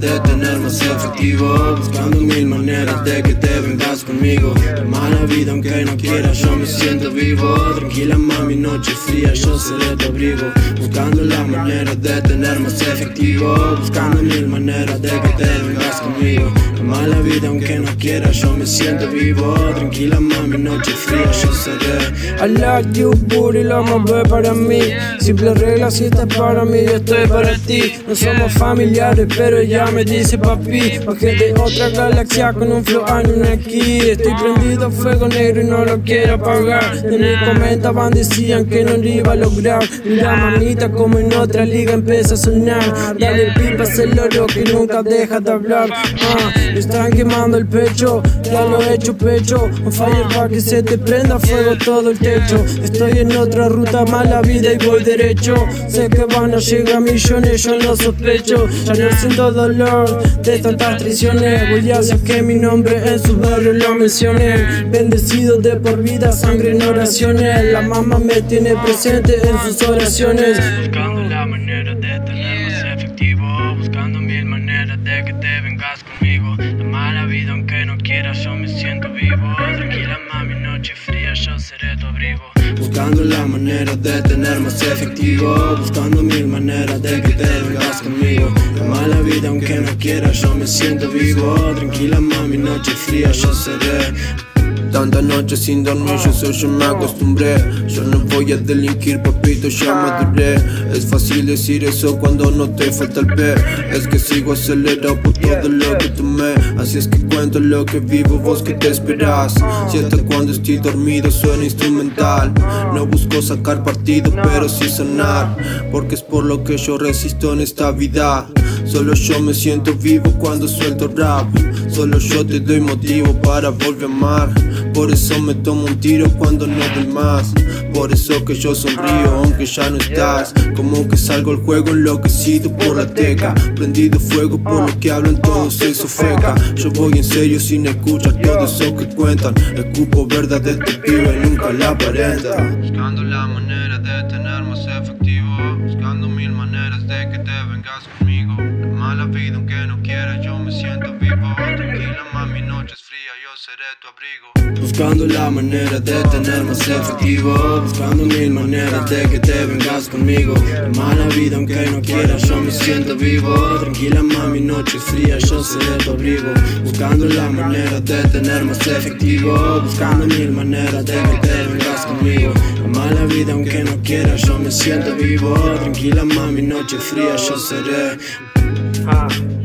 de tener más efectivo, buscando mil maneras de que te vengas conmigo. La mala vida aunque no quieras, yo me siento vivo. Tranquila mami, noche fría, yo seré tu abrigo. Buscando la manera de tener más efectivo, buscando mil maneras de que te vengas conmigo. La mala vida aunque no quieras, yo me siento vivo. Tranquila mami, noche fría, yo seré. I like you, booty, la más para mí. Simple regla, si estás para mí, yo estoy para ti. No somos familiares, pero ella me dice papi. Bajé de otra galaxia con un flow aquí. Estoy prendido a fuego negro y no lo quiero apagar. De mí comentaban, decían que no lo iba a lograr. Mira mamita como en otra liga empieza a sonar. Dale el pipa, es el oro que nunca deja de hablar. Me están quemando el pecho, ya lo he hecho pecho. On fire pa' que se te prenda fuego todo el techo. Estoy en otra ruta, mala vida y voy derecho. Sé que van a llegar millones, yo no sospecho. Ya no siento dolor de tantas traiciones. Voy a hacer que mi nombre en su barrio lo mencione. Bendecido de por vida, sangre en oraciones. La mamá me tiene presente en sus oraciones. Buscando la manera de tener más efectivo, buscando mil maneras de que te vengas conmigo. La mala vida aunque no quieras, yo me siento vivo. Tranquila mami, noche fría, yo seré tu abrigo. Buscando la manera de tener más efectivo, buscando mil maneras de que te vengas conmigo. La mala vida aunque no quieras, yo me siento vivo. Tranquila mami, noche fría, yo seré. Tantas noches sin dormir, yo me acostumbré. Yo no voy a delinquir, papito, ya maduré. Es fácil decir eso cuando no te falta el P. Es que sigo acelerado por todo lo que tomé. Así es que cuento lo que vivo, vos que te esperás. Si hasta cuando estoy dormido suena instrumental. No busco sacar partido, pero sí sanar, porque es por lo que yo resisto en esta vida. Solo yo me siento vivo cuando suelto rap. Solo yo te doy motivo para volver a amar. Por eso me tomo un tiro cuando no doy más. Por eso que yo sonrío aunque ya no estás. Como que salgo al juego enloquecido por la teca. Prendido fuego por lo que hablan todos esos feca. Yo voy en serio sin escuchar todo eso que cuentan. Escupo verdad de este pibe, nunca la aparenta. Buscando la manera de tener más efectivo, buscando mil maneras de que te vengas conmigo. La mala vida aunque no quieras, yo me siento vivo. Tranquila mami, noche es fría, yo seré tu abrigo. Buscando la manera de tener más efectivo, buscando mil maneras de que te vengas conmigo. La mala vida aunque no quieras, yo me siento vivo. Tranquila mami, noche fría, yo seré tu abrigo. Buscando la manera de tener más efectivo, buscando mil maneras de que te vengas conmigo. La mala vida aunque no quieras, yo me siento vivo. Tranquila mami, noche fría, yo seré.